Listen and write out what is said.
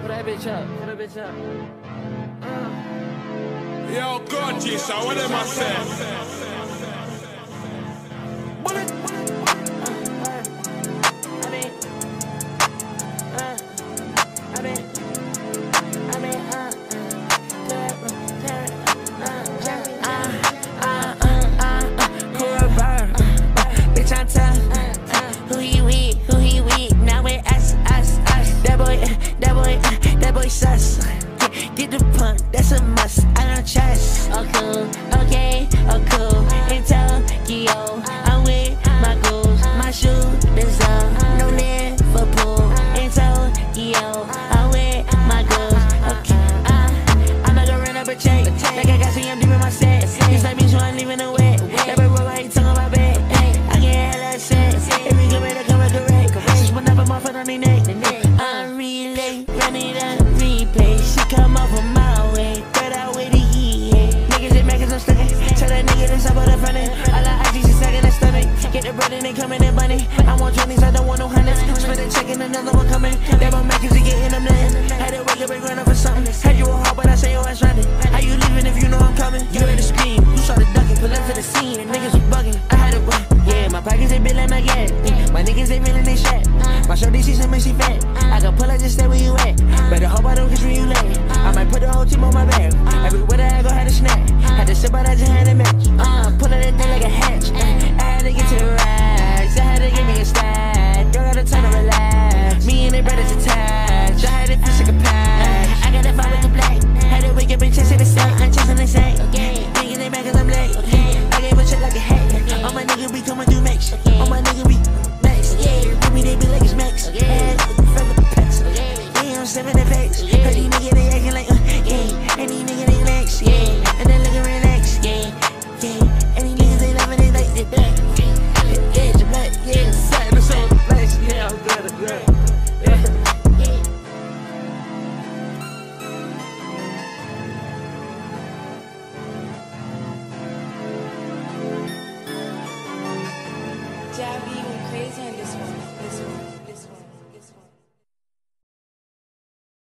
that bitch up. Put that bitch up. Yo, God, G-Sir, what am I saying? That boy sus. Get the pump, that's a must. I don't trust. Oh cool, okay, oh cool. In Tokyo, I'm with my goals. My shoe design, no Liverpool. In Tokyo, I'm with my goals. Okay, I'm not gonna run up a check. Like I got some young deep in my set. This like me, so I'm leaving the wet. That boy roll like he tongue on my bed. I get hella sense. If we come in, I come correct. Just one up a mouth on the neck. I'm relay, run it up, replay. She come over my way, throw that with the heat. Niggas and Maccas, I'm stuck in. Tell that nigga this up on the front end. All the IG, she stuck in the stomach. Get the bread and they coming in bunny. I want 20s, I don't want no hundreds. Spend a check and another one coming. That one Maccas, he getting them nothing. Had to wake up and run up for something. Had you a heart, but I say your ass running. How you leaving if you know I'm coming? You heard the scream, you saw the ducking, pull up to the scene, and niggas was bugging. I had to run. Yeah, my pockets, they been like my gas. My niggas, they feeling they shit. My shorty, she said, she fat. I can pull up, just stay where you at. Better hope I don't get you late. I might put the whole team on my back. Everywhere that I go, had a snack. Had to sip out, I just had a match. Pull out that thing like a hatch. I had to get to the rise. I had to give me a stack. Don't gotta turn to relax.